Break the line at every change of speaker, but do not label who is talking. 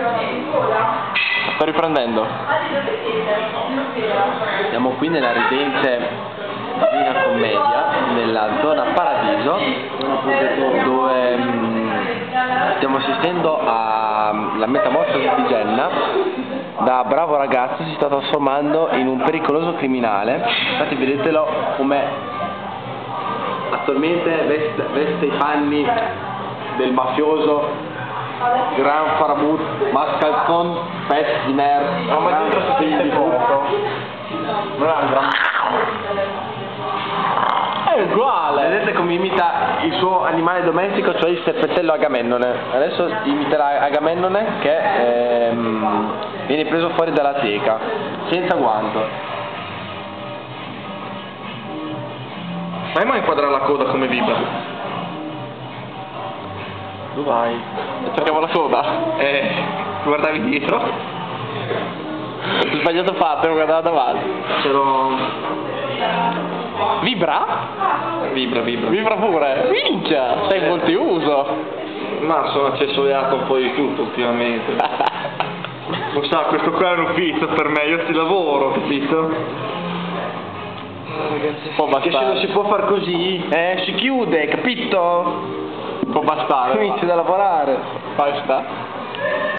Sto riprendendo.
Siamo qui nella residenza Divina Commedia, nella zona Paradiso, dove stiamo assistendo alla metamorfosi di Jenna. Da bravo ragazzo si sta trasformando in un pericoloso criminale. Infatti vedetelo come attualmente veste i panni del mafioso Gran Faramut, Mascalzon, Pest di Mer,
ma dentro si sente poco. Non è un gran...
È uguale! Vedete come imita il suo animale domestico, cioè il serpentello Agamennone. Adesso imiterà Agamennone che viene preso fuori dalla teca, senza guanto.
Fai mai inquadrare la coda come vibra?
Dove vai?
Cerchiamo la coda. Guardavi dietro.
Ho sbagliato fatto, non guardavo davanti.
C'ero...
Vibra?
Vibra.
Vibra pure! Minchia! Sei multiuso!
Ma sono accessoriato un po' di tutto ultimamente. Lo sa, questo qua è un ufficio per me, io ci lavoro, capito?
Può
Che se non si può far così,
si chiude, capito?
può bastare.
Inizia da lavorare.
Basta.